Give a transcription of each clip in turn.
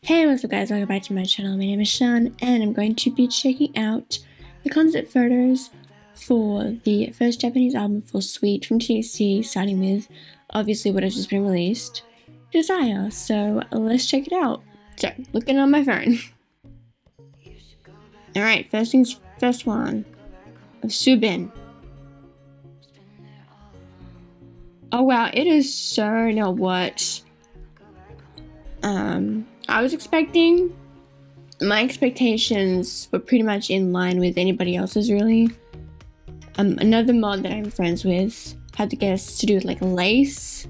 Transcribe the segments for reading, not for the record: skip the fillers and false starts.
Hey, what's up guys, welcome back to my channel. My name is Sean and I'm going to be checking out the concept photos for the first Japanese album for Sweet from TXT, starting with obviously what has just been released, Desire. So let's check it out. So, looking on my phone. Alright, first one of Subin. Oh wow, it is so not what I was expecting. My expectations were pretty much in line with anybody else's, really. Another mod that I'm friends with had to guess to do with like lace,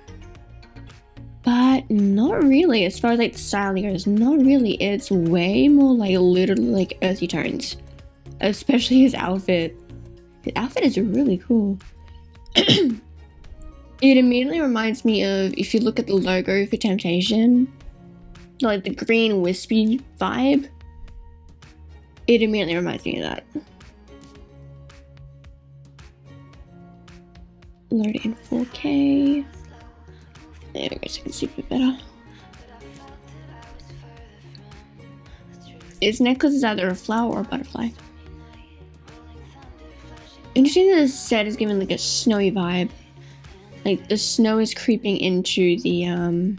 but not really. As far as like the style goes, not really. It's way more like literally like earthy tones, especially his outfit. His outfit is really cool. It immediately reminds me of, if you look at the logo for Temptation, like the green wispy vibe, it immediately reminds me of that. Load it in 4K. There we go, so you can see a bit better. His necklace is either a flower or a butterfly. Interesting that the set is given like a snowy vibe. Like the snow is creeping into the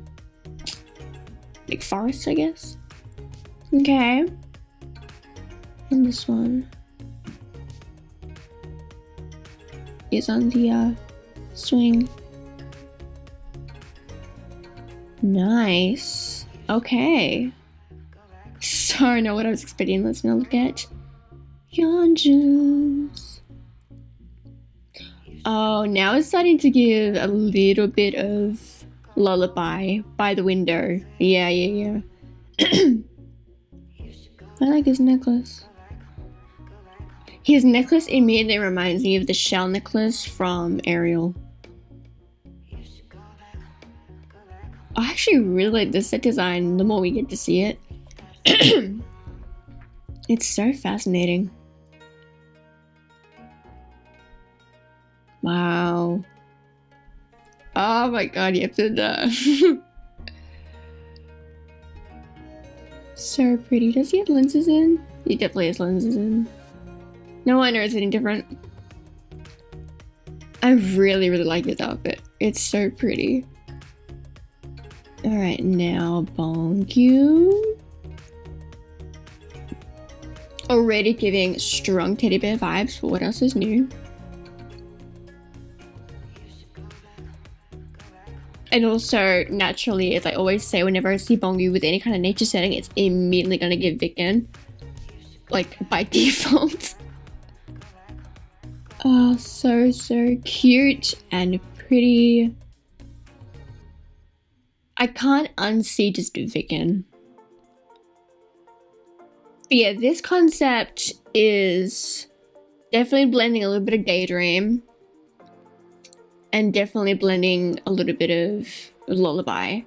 like forest, I guess. Okay. And this one is on the swing. Nice. Okay. So I know what I was expecting. Let's now look at Yeonjun's. Oh, now it's starting to give a little bit of Lullaby by the window. Yeah. I like his necklace. His necklace immediately reminds me of the shell necklace from Ariel. I actually really like this set design the more we get to see it. It's so fascinating. Wow. Oh my god, you have to so pretty. Does he have lenses in? He definitely has lenses in. No wonder it's any different. I really like this outfit. It's so pretty. Alright, now Bongyu. Already giving strong teddy bear vibes, but what else is new? And also, naturally, as I always say, whenever I see Bongyu with any kind of nature setting, it's immediately gonna give Vickin. Like, by default. Oh, so cute and pretty. I can't unsee just Vickin. But yeah, this concept is definitely blending a little bit of Daydream. And definitely blending a little bit of Lullaby.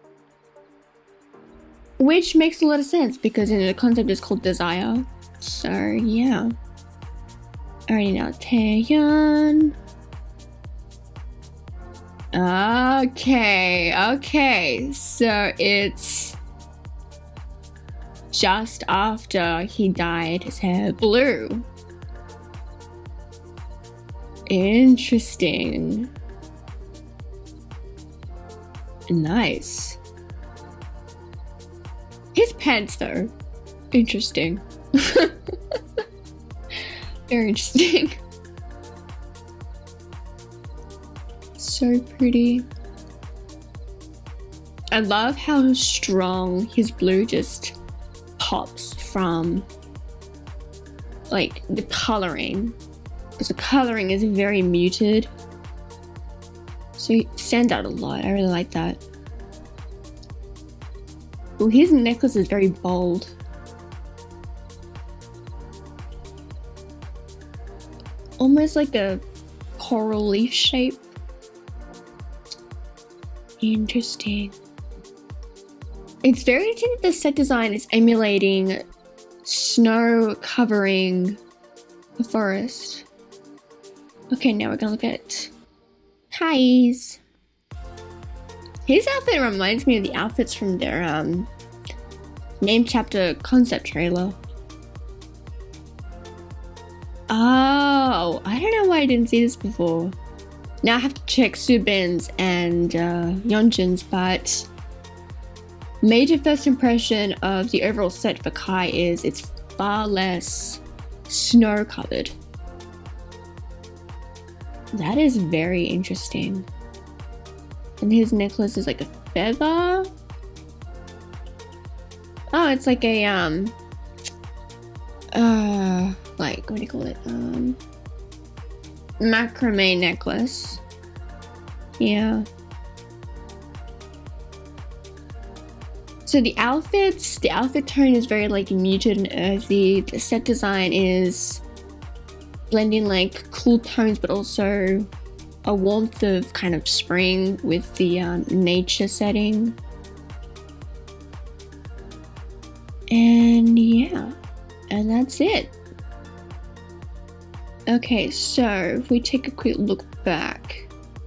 Which makes a lot of sense because the concept is called Desire. So yeah. Alrighty, now Taeyeon. Okay. So it's just after he dyed his hair blue. Interesting. Nice. His pants though. Interesting. Very interesting. So pretty. I love how strong his blue just pops from like the coloring. Because the coloring is very muted. So it stands out a lot. I really like that. Well, his necklace is very bold. Almost like a coral leaf shape. Interesting. It's very interesting that the set design is emulating snow covering the forest. Okay, now we're gonna look at Kai's. His outfit reminds me of the outfits from their name chapter concept trailer. Oh, I don't know why I didn't see this before. Now I have to check Subin's and Yeonjun's, but major first impression of the overall set for Kai is it's far less snow covered. That is very interesting. And his necklace is like a feather. Oh, it's like a like, what do you call it? Macrame necklace. Yeah. So the outfit tone is very like muted and earthy. The set design is blending like cool tones, but also a warmth of kind of spring with the nature setting. And yeah, and that's it. Okay, so if we take a quick look back.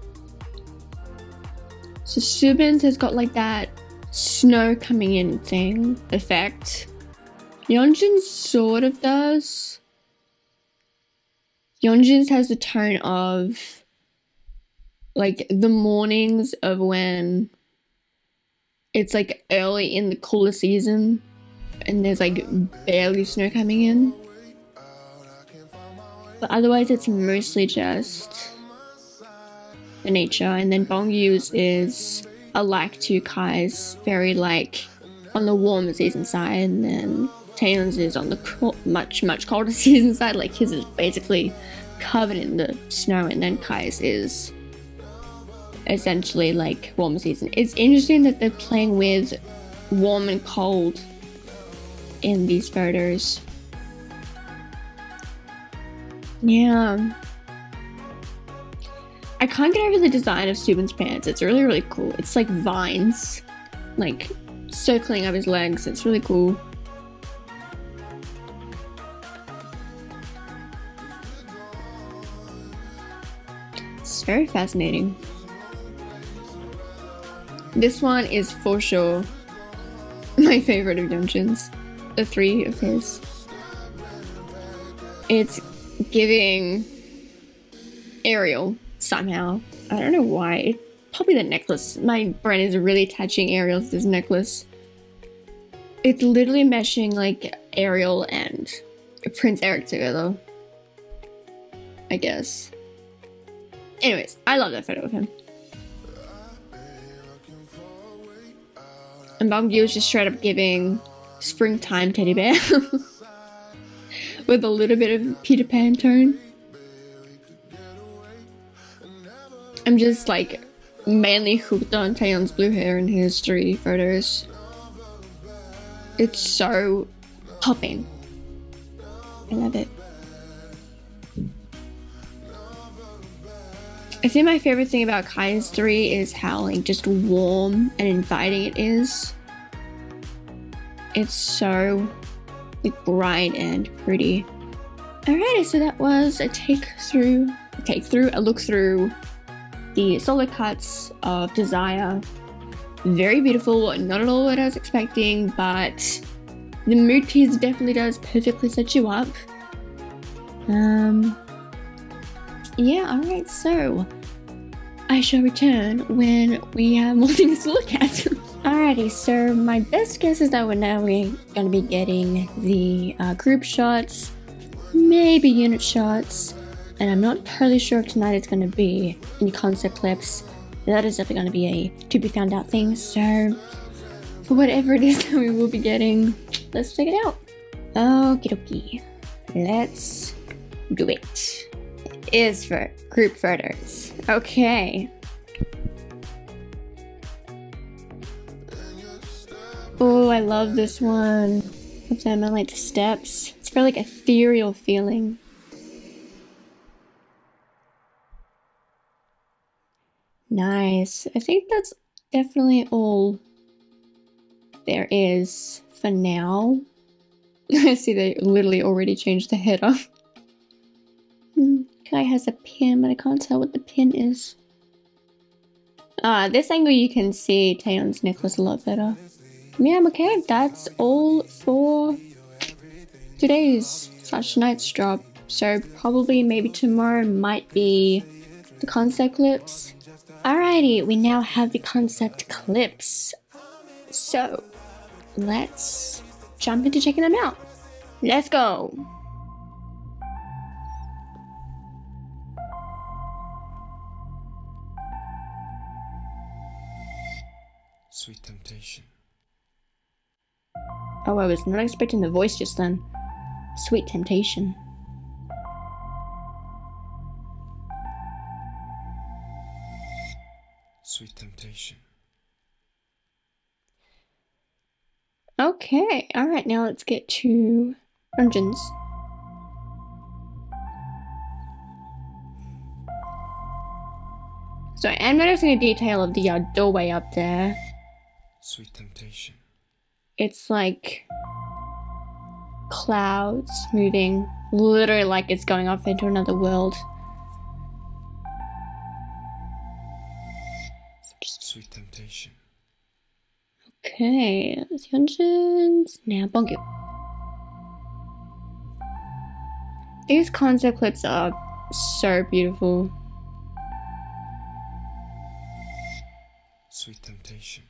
So Subin's has got like that snow coming in thing effect. Yeonjun's sort of does. Yeonjun's has the tone of like the mornings of when it's like early in the cooler season and there's like barely snow coming in. But otherwise it's mostly just the nature. And then Bongyu's is alike to Kai's, very like on the warmer season side, and then Taeyeon's is on the much colder season side. Like his is basically covered in the snow, and then Kai's is essentially like warmer season. It's interesting that they're playing with warm and cold in these photos. Yeah. I can't get over the design of Subin's pants. It's really, really cool. It's like vines, like circling up his legs. It's really cool. It's very fascinating. This one is for sure my favorite of Yeonjun's. The three of his. It's giving Ariel somehow. I don't know why. Probably the necklace. My brain is really attaching Ariel to this necklace. It's literally meshing like Ariel and Prince Eric together, I guess. Anyways, I love that photo of him. And Bongyu is just straight up giving springtime teddy bear with a little bit of Peter Pan tone. I'm just like mainly hooked on Taeyeon's blue hair in his three photos. It's so popping. I love it. I think my favorite thing about Kai's three is how like just warm and inviting it is. It's so like bright and pretty. Alrighty, so that was a look through the solo cuts of Desire. Very beautiful, not at all what I was expecting, but the mood piece definitely does perfectly set you up. Yeah, alright, so I shall return when we have more things to look at. Alrighty, so my best guess is that we're going to be getting the group shots, maybe unit shots, and I'm not totally sure if tonight it's going to be in concept clips. That is definitely going to be a to be found out thing, so for whatever it is that we will be getting, let's check it out. Okie dokie, let's do it. It is for group photos. Okay. Oh, I love this one. Of them on like the steps. It's very like ethereal feeling. Nice. I think that's definitely all there is for now. I see they literally already changed the header. Guy has a pin, but I can't tell what the pin is. This angle you can see Taeyeon's necklace a lot better. Yeah, okay, that's all for today's /tonight's drop. So probably maybe tomorrow might be the concept clips. Alrighty, we now have the concept clips. So let's jump into checking them out. Let's go! Sweet Temptation. Oh, I was not expecting the voice just then. Sweet Temptation. Sweet Temptation. Okay, alright, now let's get to dungeons. So I am noticing a detail of the doorway up there. Sweet Temptation. It's like clouds moving, literally like it's going off into another world. Sweet Temptation. Okay, that's the dungeons. Now, Bongu. These concept clips are so beautiful. Sweet Temptation.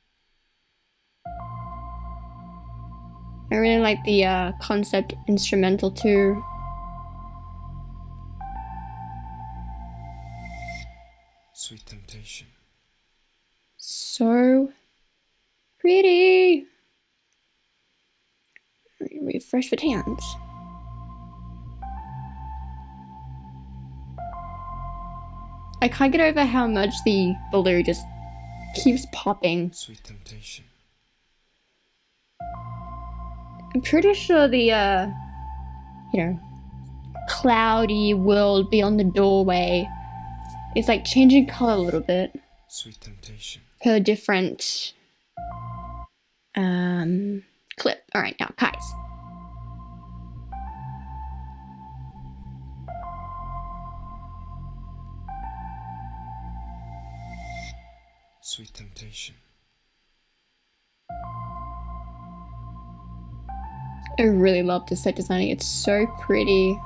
I really like the concept instrumental too. Sweet Temptation. So pretty. Refresh with hands. I can't get over how much the balloon just keeps popping. Sweet Temptation. I'm pretty sure the you know, cloudy world beyond the doorway is like changing color a little bit. Sweet Temptation. Per different clip. Alright, now Kai's. Sweet Temptation. I really love the set designing, it's so pretty.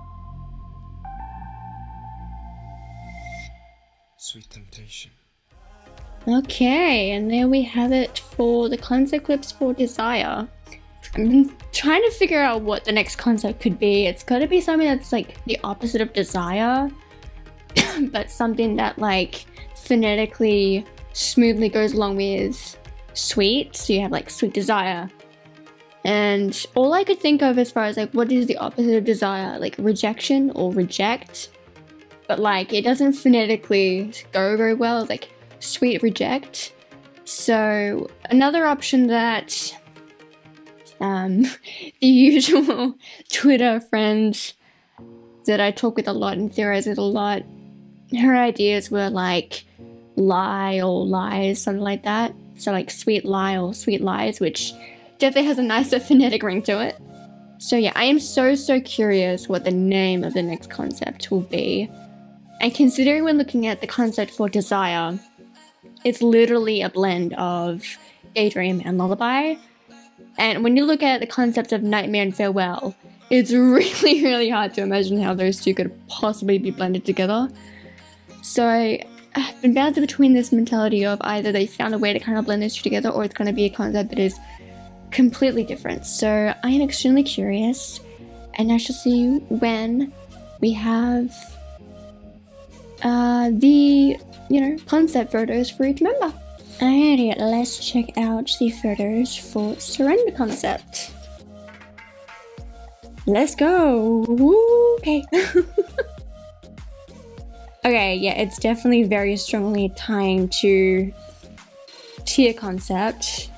Sweet Temptation. Okay, and there we have it for the concept clips for Desire. I'm trying to figure out what the next concept could be. It's gotta be something that's like the opposite of Desire, but something that like phonetically smoothly goes along with Sweet. So you have like Sweet Desire. And all I could think of as far as like what is the opposite of Desire, like rejection or reject. But like it doesn't phonetically go very well, it's like Sweet Reject. So another option that the usual Twitter friend that I talk with a lot and theorize with a lot, her ideas were like lie or lies, something like that. So like Sweet Lie or Sweet Lies, which definitely has a nicer phonetic ring to it. So yeah, I am so curious what the name of the next concept will be. And considering when looking at the concept for Desire, it's literally a blend of Daydream and Lullaby. And when you look at the concept of Nightmare and Farewell, it's really hard to imagine how those two could possibly be blended together. So I've been bouncing between this mentality of either they found a way to kind of blend those two together, or it's going to be a concept that is completely different. So I am extremely curious, and I shall see you when we have the, you know, concept photos for each member. Alrighty, let's check out the photos for Surrender concept. Let's go! Woo, okay. Okay, yeah, it's definitely very strongly tying to Tier concept.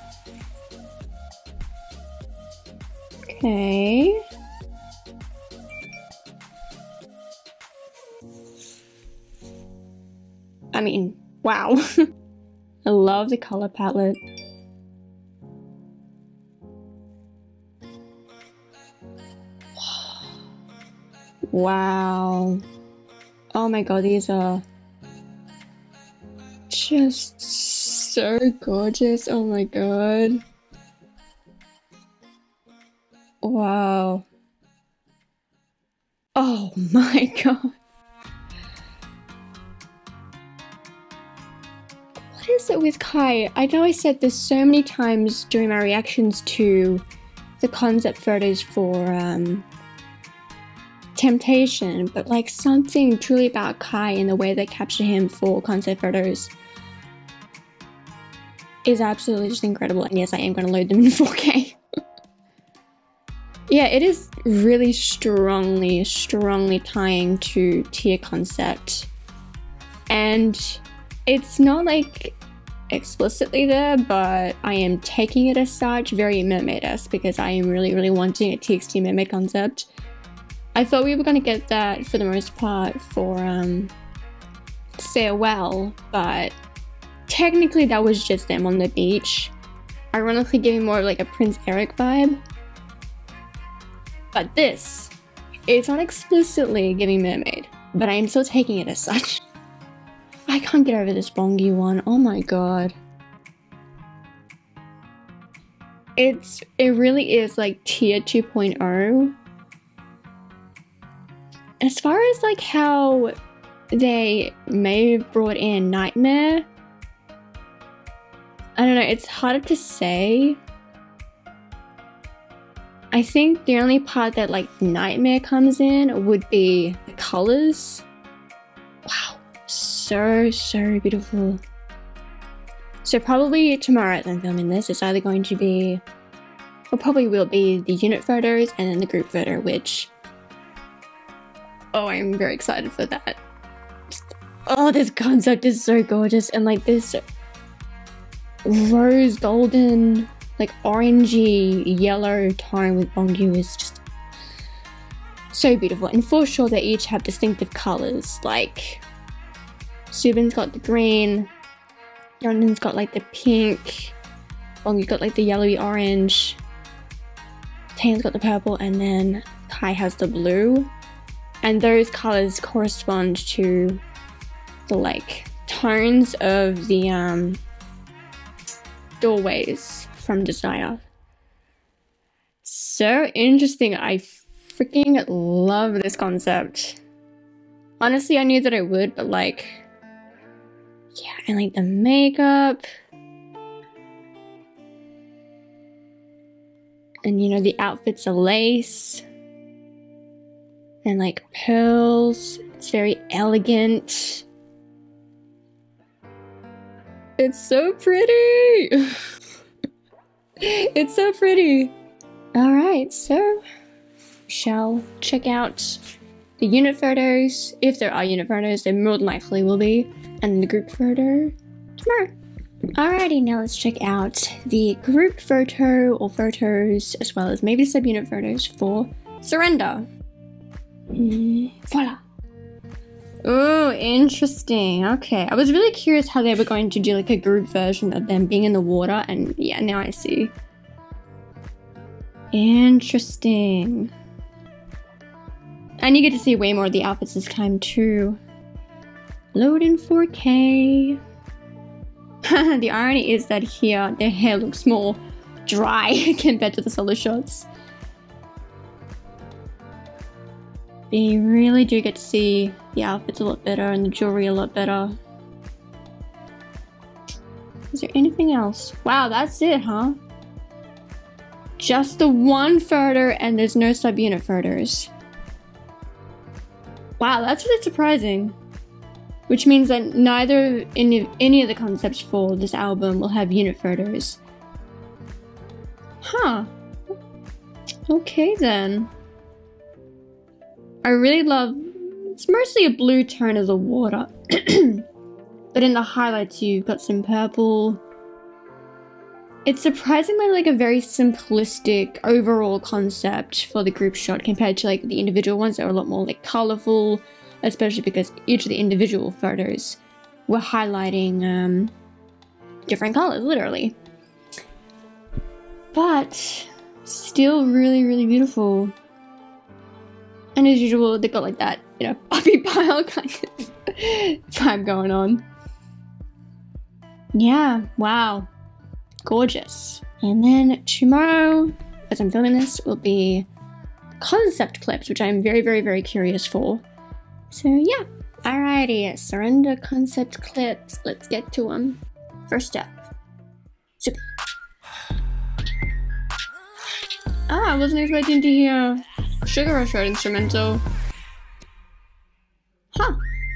Okay. I mean, wow. I love the color palette. Wow. Oh my god, these are just so gorgeous. Oh my god. Wow. Oh my god. What is it with Kai? I know I said this so many times during my reactions to the concept photos for Temptation, but like something truly about Kai and the way they capture him for concept photos is absolutely just incredible. And yes, I am going to load them in 4K. Yeah, it is really strongly tying to tier concept. And it's not like explicitly there, but I am taking it as such, very mermaid-esque, because I am really wanting a TXT mermaid concept. I thought we were going to get that for the most part for Farewell, but technically that was just them on the beach, ironically giving more of like a Prince Eric vibe. But this, it's not explicitly giving mermaid, but I am still taking it as such. I can't get over this Bongi one, oh my god. It really is like tier 2.0. As far as like how they may have brought in Nightmare, I don't know, it's harder to say. I think the only part that like Nightmare comes in would be the colors. Wow, so beautiful. So probably tomorrow as I'm filming this, it's either going to be, or probably will be, the unit photos and then the group photo, which, oh, I'm very excited for that. Oh, this concept is so gorgeous, and like this rose golden, like orangey yellow tone with Bongyu is just so beautiful. And for sure they each have distinctive colors, like Subin's got the green, Yeonjun's got like the pink, Bongyu's got like the yellowy orange, Taeyeon's got the purple, and then Kai has the blue. And those colors correspond to the like tones of the doorways from Desire. So interesting. I freaking love this concept. Honestly, I knew that I would, but like, yeah, and like the makeup. And you know, the outfits are lace. And like pearls. It's very elegant. It's so pretty. It's so pretty. Alright, so we shall check out the unit photos. If there are unit photos, there more than likely will be. And the group photo tomorrow. Alrighty, now let's check out the group photo or photos, as well as maybe sub-unit photos for Surrender. Voila. Oh, interesting. Okay, I was really curious how they were going to do like a group version of them being in the water, and yeah, now I see. Interesting. And you get to see way more of the outfits this time too. Load in 4K. The irony is that here their hair looks more dry compared to the solo shots. You really do get to see the outfits a lot better and the jewelry a lot better. Is there anything else? Wow, that's it, huh? Just the one photo and there's no sub-unit photos. Wow, that's really surprising. Which means that neither any of the concepts for this album will have unit photos. Huh. Okay then. I really love, it's mostly a blue tone of the water. But in the highlights you've got some purple. It's surprisingly like a very simplistic overall concept for the group shot compared to like the individual ones that are a lot more like colorful, especially because each of the individual photos were highlighting different colors, literally. But still really beautiful. And as usual, they've got like that, you know, puppy pile kind of vibe going on. yeah, wow, gorgeous. And then tomorrow, as I'm filming this, will be concept clips, which I'm very, very, very curious for. So yeah, alrighty, surrender concept clips. Let's get to them. First up, super. I wasn't expecting to hear Sugar Rush Road instrumental. Huh.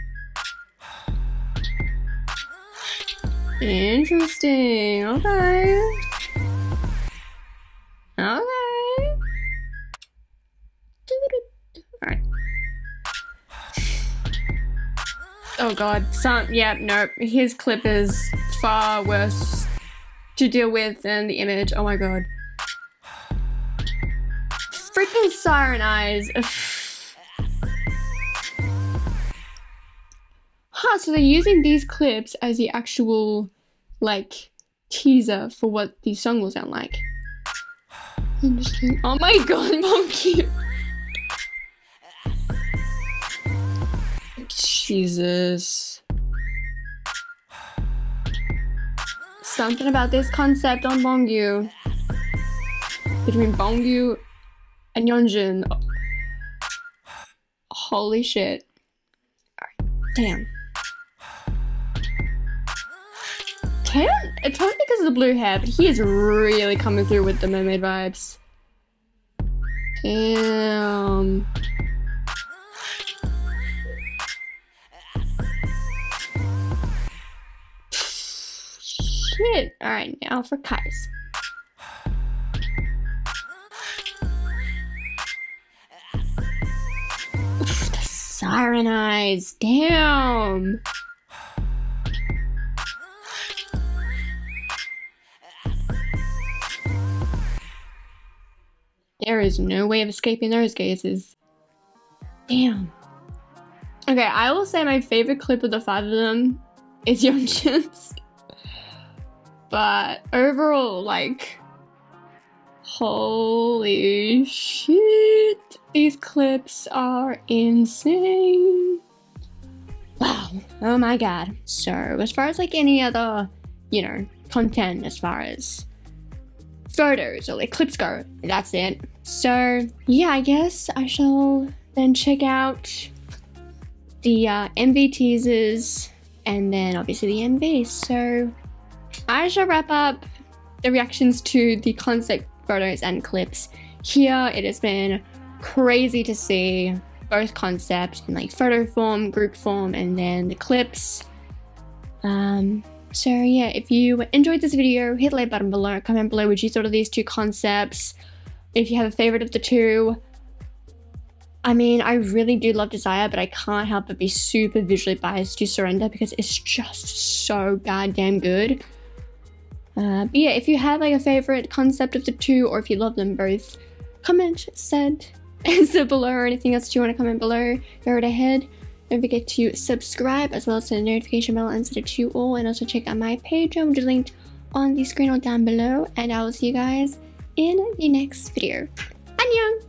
Interesting. Okay. Okay. Alright. Oh god. Yeah, nope. His clip is far worse to deal with than the image. Oh my god. Freaking Siren Eyes. Huh, so they're using these clips as the actual, like, teaser for what the song will sound like. Interesting. Oh my god, Monkey! Jesus. Something about this concept on Bongyu. Between Bongyu and Yeonjun. Holy shit. Alright, damn. It's probably because of the blue hair, but he is really coming through with the mermaid vibes. Damn. Shit. Alright, now for Kais. The Siren Eyes. Damn. There is no way of escaping those gazes. Damn. Okay, I will say my favorite clip of the 5 of them is Yeonjun's. But overall, like, holy shit. These clips are insane. Wow. Oh my god. So, as far as like any other, you know, content as far as photos or like clips go, that's it. So yeah, I guess I shall then check out the MV teasers and then obviously the MV. So I shall wrap up the reactions to the concept photos and clips here. It has been crazy to see both concepts in like photo form, group form, and then the clips. So yeah, if you enjoyed this video, hit the like button below, comment below what you thought of these two concepts. If you have a favorite of the two. I mean, I really do love Desire, but I can't help but be super visually biased to Surrender because it's just so goddamn good. But yeah, if you have like a favorite concept of the two, or if you love them both, comment, answer below, or anything else you want to comment below, go right ahead. Don't forget to subscribe as well as the notification bell and set it to all, and also check out my Patreon, which is linked on the screen or down below, and I will see you guys in the next video. Annyeong!